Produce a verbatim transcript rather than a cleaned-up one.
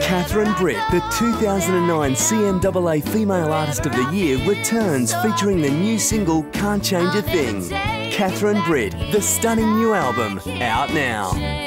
Britt, the two thousand nine C M A A Female Artist of the Year, returns featuring the new single Can't Change a Thing. Britt, the stunning new album, out now.